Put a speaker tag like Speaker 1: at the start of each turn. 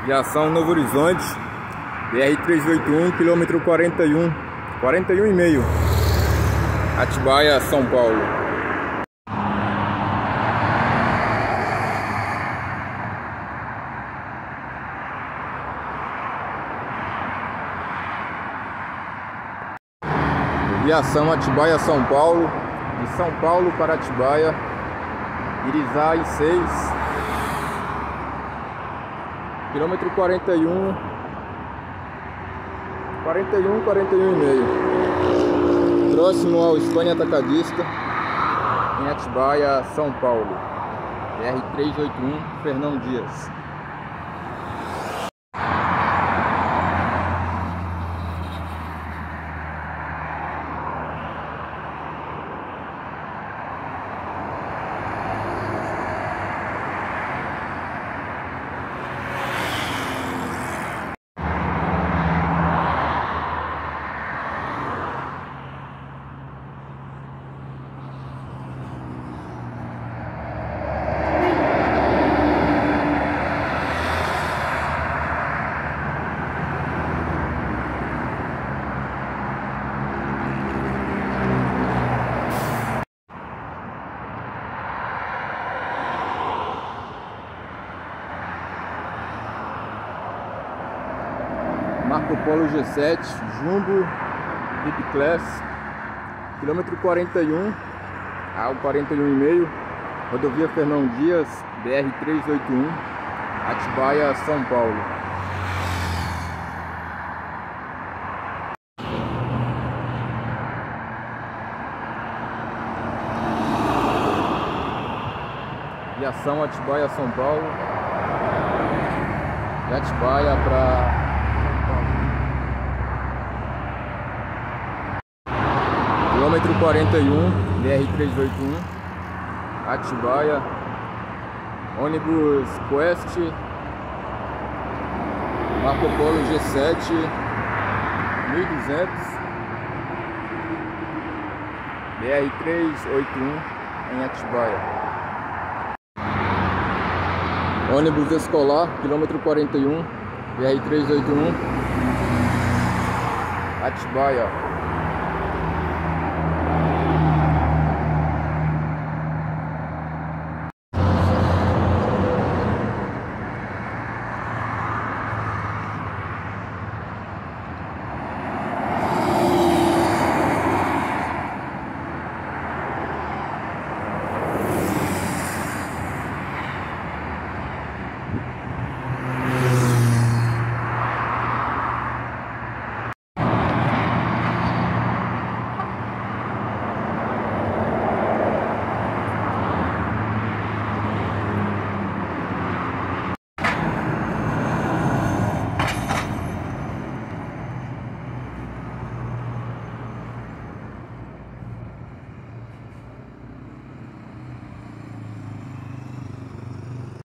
Speaker 1: Viação Novo Horizonte, BR-381, quilômetro 41,5, Atibaia, São Paulo. Viação Atibaia, São Paulo, de São Paulo para Atibaia, Irizá em 6, quilômetro 41,5, próximo ao Espanha Atacadista, em Atibaia, São Paulo, BR-381, Fernão Dias. Marco Polo G7, Jumbo, VIP Class, quilômetro 41 ao 41,5, rodovia Fernão Dias, BR-381, Atibaia, São Paulo. Viação Atibaia, São Paulo, de Atibaia para quilômetro 41, BR-381, Atibaia, ônibus Quest, Marco Polo G7, 1200, BR-381, em Atibaia. Ônibus escolar, quilômetro 41, BR-381, Atibaia.